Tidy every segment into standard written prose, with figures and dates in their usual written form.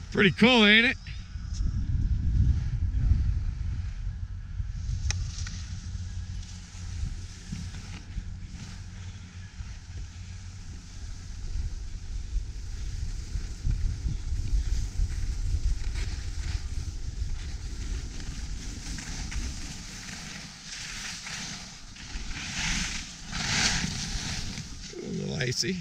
Pretty cool, ain't it? A little icy.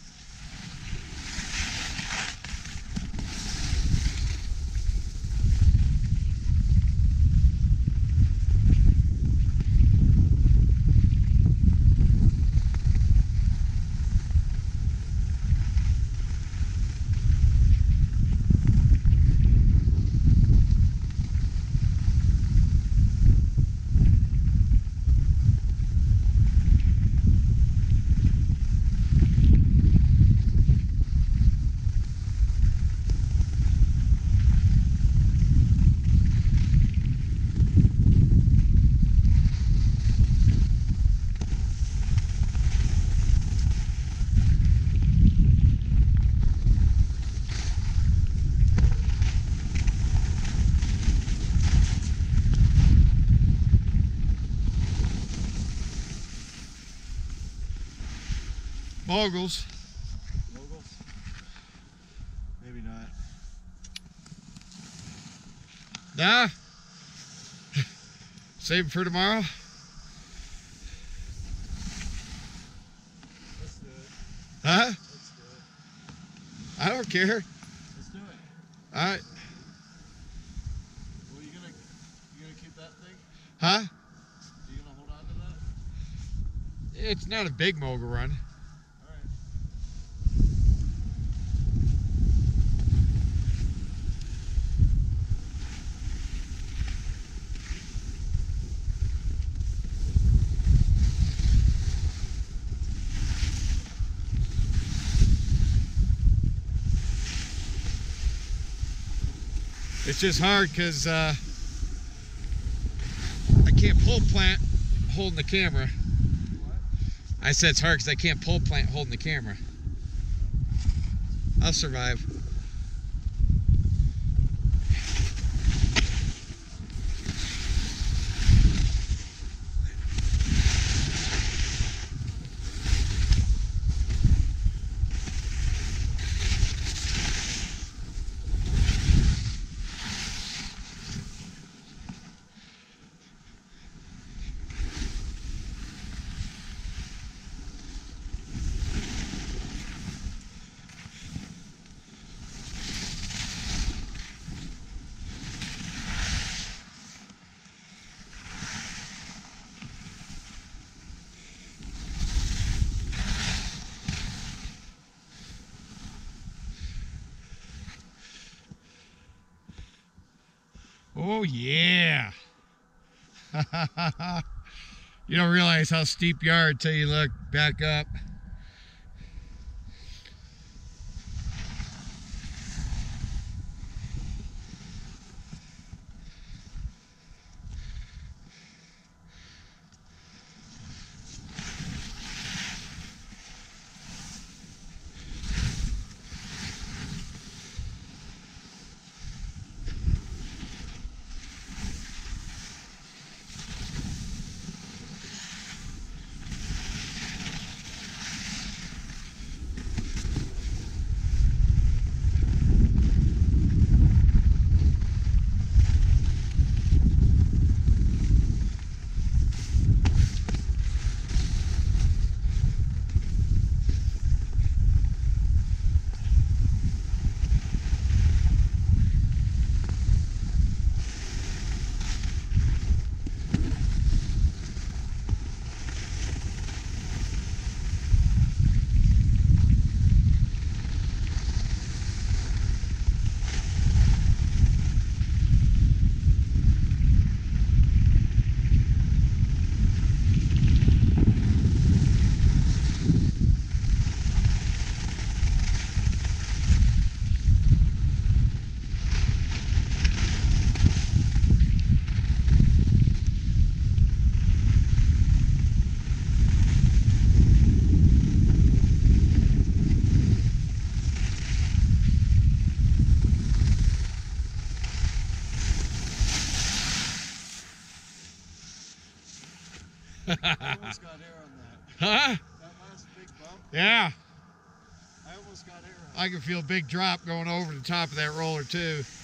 Moguls. Moguls? Maybe not. Nah. Save it for tomorrow. Let's do it. Huh? Let's do it. I don't care. Let's do it. Alright. Well, you gonna keep that thing? Huh? You gonna hold on to that? It's not a big mogul run. It's just hard because I can't pull plant holding the camera. What? I said it's hard because I can't pull plant holding the camera. I'll survive. Oh yeah. You don't realize how steep you are until you look back up. I almost got air on that. Huh? That last big bump, Yeah. I almost got air on I can feel a big drop going over the top of that roller too.